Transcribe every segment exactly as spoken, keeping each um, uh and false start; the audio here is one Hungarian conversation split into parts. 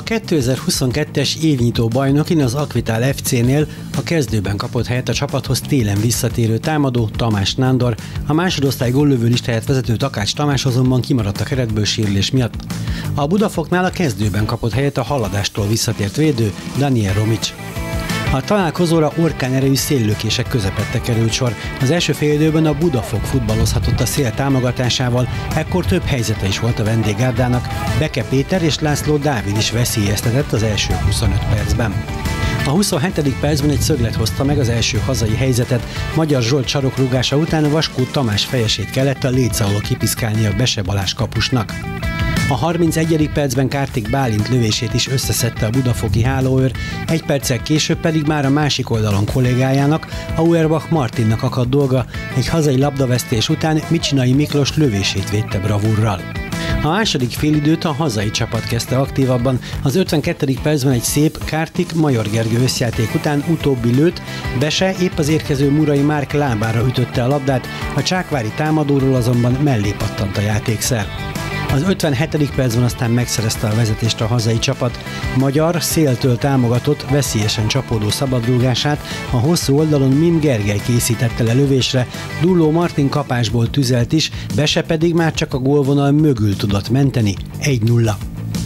A kétezer-huszonkettes évnyitó bajnokin az Akvitál ef cé-nél a kezdőben kapott helyet a csapathoz télen visszatérő támadó Tamás Nándor, a másodosztály góllövő listáját vezető Takács Tamás azonban kimaradt a keretből sérülés miatt. A Budafoknál a kezdőben kapott helyet a haladástól visszatért védő Daniel Romics. A találkozóra orkánerejű széllökések közepette került sor. Az első félidőben a Budafok futballozhatott a szél támogatásával, ekkor több helyzete is volt a vendéggárdának. Beke Péter és László Dávid is veszélyeztetett az első huszonöt percben. A huszonhetedik percben egy szöglet hozta meg az első hazai helyzetet. Magyar Zsolt sarokrúgása után Vaskó Tamás fejesét kellett a léc alól kipiszkálni a Bese Balázs kapusnak. A harmincegyedik percben Kártik Bálint lövését is összeszedte a budafoki hálóőr, egy perccel később pedig már a másik oldalon kollégájának, Auerbach Martinnak akadt dolga, egy hazai labdavesztés után Micsinai Miklós lövését védte bravúrral. A második félidőt a hazai csapat kezdte aktívabban, az ötvenkettedik percben egy szép Kártik Major Gergő összjáték után utóbbi lőtt, Bese épp az érkező Murai Márk lábára ütötte a labdát, a csákvári támadóról azonban mellé pattant a játékszer. Az ötvenhetedik percben aztán megszerezte a vezetést a hazai csapat. Magyar széltől támogatott, veszélyesen csapódó szabadrúgását a hosszú oldalon Min Gergely készítette le lövésre, Dulló Martin kapásból tüzelt is, Bese pedig már csak a gólvonal mögül tudott menteni, egy nulla.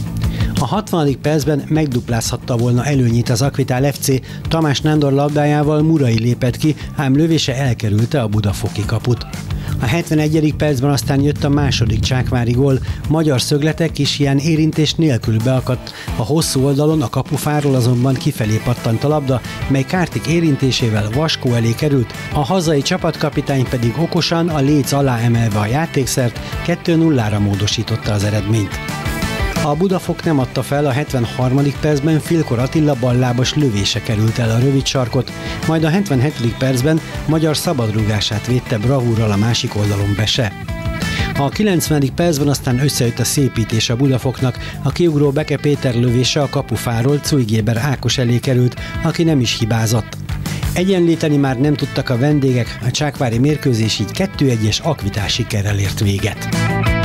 A hatvanadik percben megduplázhatta volna előnyét az Akvitál ef cé, Tamás Nándor labdájával Murai lépett ki, ám lövése elkerülte a budafoki kaput. A hetvenegyedik percben aztán jött a második csákvári gól, magyar szögletek is ilyen érintés nélkül beakadt, a hosszú oldalon a kapufáról azonban kifelé pattant a labda, mely Kártik érintésével Vaskó elé került, a hazai csapatkapitány pedig okosan a léc alá emelve a játékszert kettő nullára módosította az eredményt. A Budafok nem adta fel, a hetvenharmadik percben Filkor Attila ballábas lövése került el a rövid sarkot, majd a hetvenhetedik percben magyar szabadrúgását védte bravúrral a másik oldalon Bese. A kilencvenedik percben aztán összejött a szépítés a Budafoknak, a kiugró Beke Péter lövése a kapufáról Cujgéber Ákos elé került, aki nem is hibázott. Egyenlíteni már nem tudtak a vendégek, a csákvári mérkőzés így kettő egyes Akvitál sikerrel ért véget.